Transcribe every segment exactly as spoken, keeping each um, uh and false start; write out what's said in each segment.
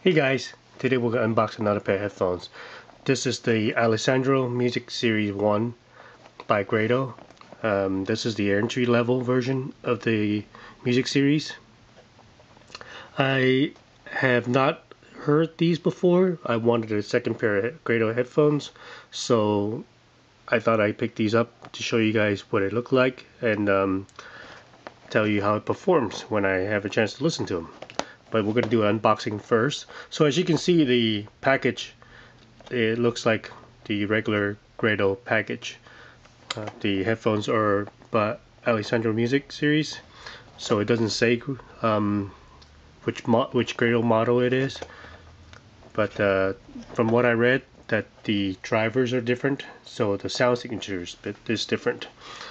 Hey guys, today we're going to unbox another pair of headphones. This is the Alessandro Music Series one by Grado. Um, this is the entry level version of the music series. I have not heard these before. I wanted a second pair of Grado headphones, so I thought I'd pick these up to show you guys what it looked like and um, tell you how it performs when I have a chance to listen to them. But we're going to do an unboxing first. So as you can see, the package, it looks like the regular Grado package. Uh, the headphones are by Alessandro Music Series, so it doesn't say um, which mo which Grado model it is. But uh, from what I read, that the drivers are different, so the sound signature is different.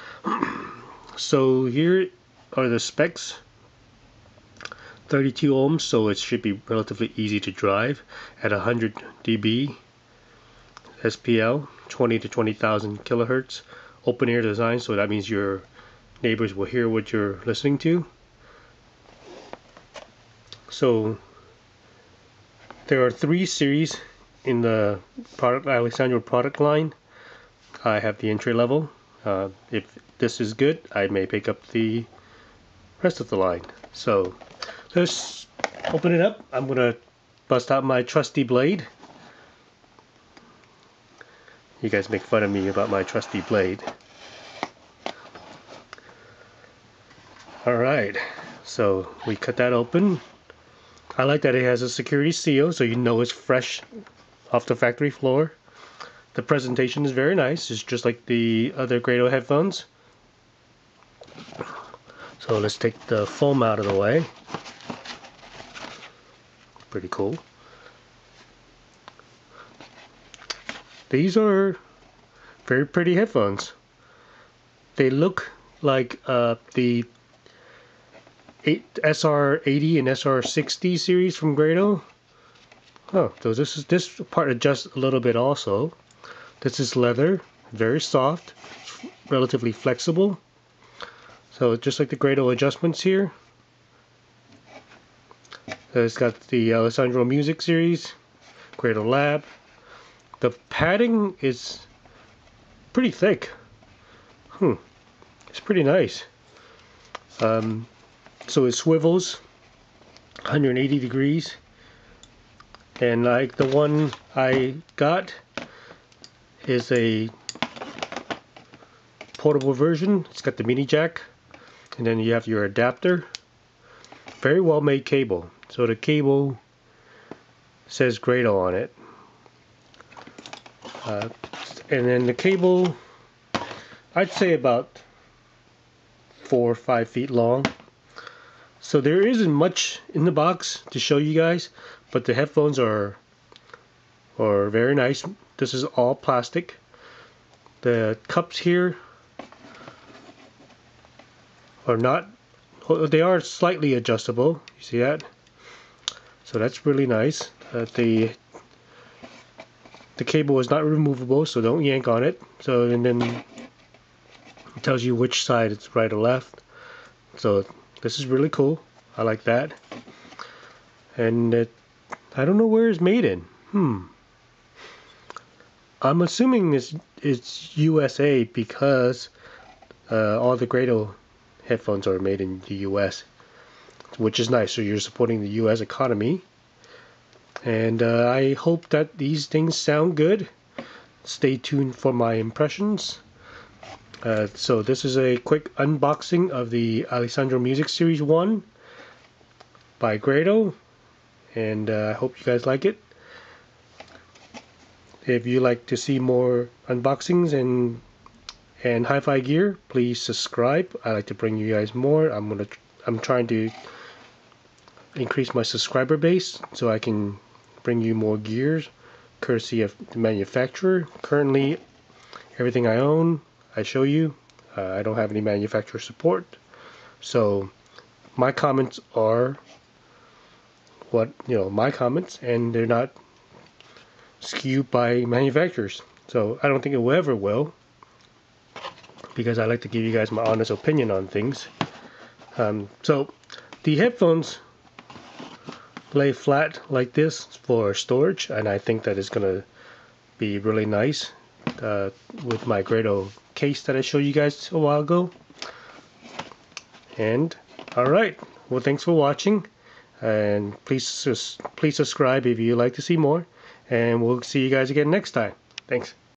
So here are the specs. thirty-two ohms, so it should be relatively easy to drive at one hundred D B S P L, twenty to twenty thousand kilohertz, open ear design, so that means your neighbors will hear what you're listening to. So there are three series in the product Alessandro product line. I have the entry level. Uh, if this is good, I may pick up the rest of the line. So let's open it up. I'm gonna bust out my trusty blade. You guys make fun of me about my trusty blade. Alright, so we cut that open. I like that it has a security seal, so you know it's fresh off the factory floor. The presentation is very nice. It's just like the other Grado headphones. So let's take the foam out of the way. Pretty cool. These are very pretty headphones. They look like uh, the S R eighty and S R sixty series from Grado. Oh, so this is this part adjusts a little bit also. This is leather, very soft, relatively flexible. So just like the Grado adjustments here. It's got the Alessandro Music Series, Grado Lab. The padding is pretty thick. Hmm, it's pretty nice. Um, so it swivels one hundred eighty degrees, and like the one I got is a portable version. It's got the mini jack, and then you have your adapter. Very well made cable. So the cable says Grado on it. Uh, and then the cable, I'd say about four or five feet long. So there isn't much in the box to show you guys, but the headphones are are very nice. This is all plastic. The cups here are not, they are slightly adjustable. You see that? So that's really nice. Uh, the the cable is not removable, so don't yank on it. So and then it tells you which side it's right or left. So this is really cool. I like that. And it, I don't know where it's made in. Hmm. I'm assuming it's it's U S A because uh, all the Grado headphones are made in the U S, which is nice. So you're supporting the U S economy. And uh, I hope that these things sound good. Stay tuned for my impressions. Uh, so this is a quick unboxing of the Alessandro Music Series one by Grado, and uh, I hope you guys like it. If you like to see more unboxings and and hi-fi gear, please subscribe. I like to bring you guys more. I'm gonna I'm trying to increase my subscriber base so I can bring you more gears courtesy of the manufacturer. Currently, everything I own, I show you. Uh, I don't have any manufacturer support, so my comments are what you know my comments, and they're not skewed by manufacturers. So I don't think it will ever will, because I like to give you guys my honest opinion on things. Um, so the headphones lay flat like this for storage, and I think that is gonna be really nice uh, with my Grado case that I showed you guys a while ago. And alright, well, thanks for watching, and please please subscribe if you'd like to see more, and we'll see you guys again next time. Thanks.